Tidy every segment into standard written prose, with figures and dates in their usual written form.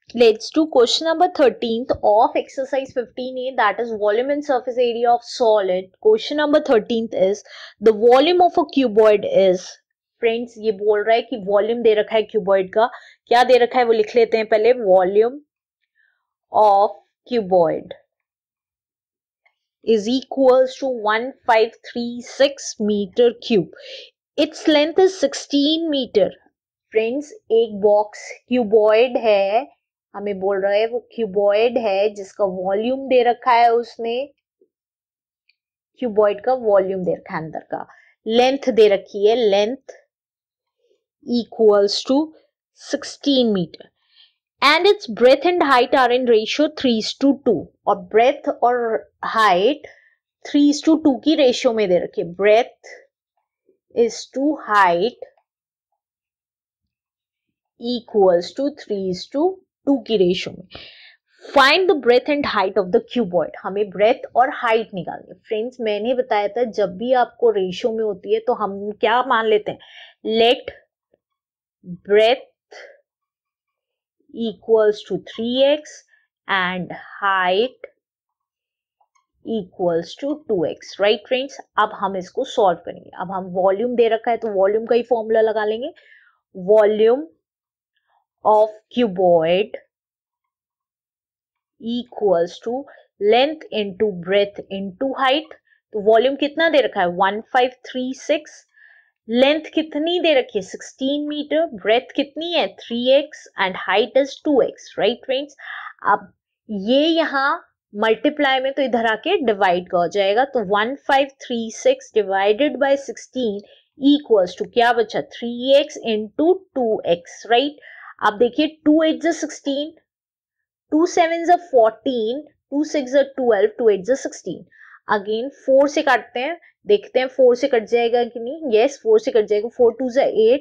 Let's do question number 13th of exercise 15A, that is volume and surface area of solid. Question number 13th is the volume of a cuboid is. Friends ये बोल रहा है कि volume दे रखा है cuboid का. क्या दे रखा है वो लिख लेते हैं पहले. Volume of cuboid is equals to 1536 meter cube. Its length is 16 meter. Friends एक बॉक्स क्यूबॉइड है, हमें बोल रहा है वो क्यूबॉइड है जिसका वॉल्यूम दे रखा है उसने. क्यूबॉइड का वॉल्यूम दे रखा है अंदर का. लेंथ दे रखी है, length equals to 16 meter and its breadth and height are in ratio 3:2. और ब्रेथ और हाइट 3:2 की रेशियो में दे रखी है. Breadth is to height equals to 3:2 की रेशियो में. Find the breadth and height of the cuboid. हमें ब्रेथ और हाइट निकालनी है. फ्रेंड्स मैंने बताया था जब भी आपको रेशियो में होती है तो हम क्या मान लेते हैं. Let breadth equals to 3x and height equals to 2x. Right friends, अब हम इसको सॉल्व करेंगे. अब हम वॉल्यूम दे रखा है तो वॉल्यूम का ही फॉर्मूला लगा लेंगे. Volume of cuboid equals to length into breadth into height. तो वॉल्यूम कितना दे रखा है 1536. लेंथ कितनी दे रखी है 16 मीटर. ब्रेथ कितनी है 3x and height is 2x. Right friends, अब ये यहाँ मल्टीप्लाई में तो इधर आके डिवाइड का हो जाएगा. तो 1536 डिवाइडेड बाय 16 इक्वल्स टू क्या बचा 3x इंटू 2x. राइट, अब देखिए 2 8 16, 2 7 14, 2 6 12, 2 8 16. अगेन 4 से काटते हैं, देखते हैं 4 से कट जाएगा कि नहीं. यस 4 से कट जाएगा. 4 2 8,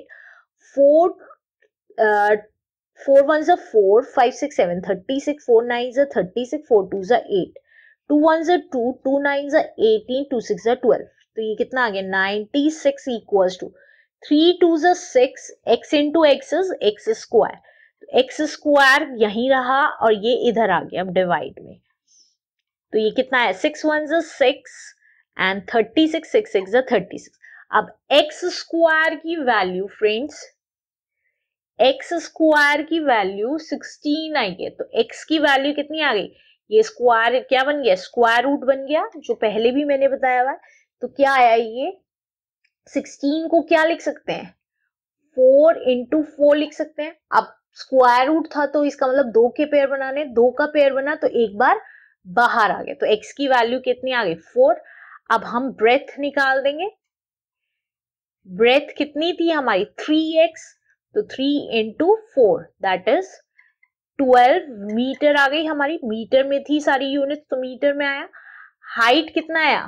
4 1 4, 5 6 7 36, 4 9 36, 4 2 8, 2 1 2, 2 9 18, 2 6 12. तो ये कितना आ गया 96 equals to 3 2 6, x into x is x square. X square यहीं रहा और ये इधर आ गया अब डिवाइड में. तो ये कितना है 6 1 6 एंड 36, 6 6 36. अब एक्स स्क्वायर की वैल्यू फ्रेंड्स, एक्स स्क्वायर की वैल्यू 16 आई है. तो एक्स की वैल्यू कितनी आ गई. ये स्क्वायर क्या बन गया स्क्वायर रूट बन गया, जो पहले भी मैंने बताया हुआ है. तो क्या आया ये 16 को क्या लिख सकते हैं 4 इंटू 4 लिख सकते हैं. अब स्क्वायर रूट था तो इसका मतलब 2 के पेयर बनाने, 2 का पेयर बना तो एक बार बाहर आ गया. तो x की वैल्यू कितनी आ गई 4. अब हम ब्रेथ निकाल देंगे. ब्रेथ कितनी थी हमारी 3x, तो 3 इंटू 4 दैट इज 12 मीटर आ गई हमारी. मीटर में थी सारी यूनिट तो मीटर में आया. हाइट कितना आया,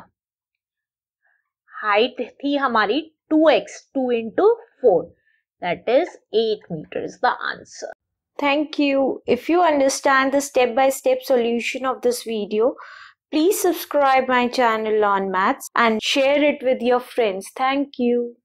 हाइट थी हमारी 2x, 2 into 4 that is 8 meters is the answer. Thank you. If you understand the step-by-step solution of this video, please subscribe my channel on Maths and share it with your friends. Thank you.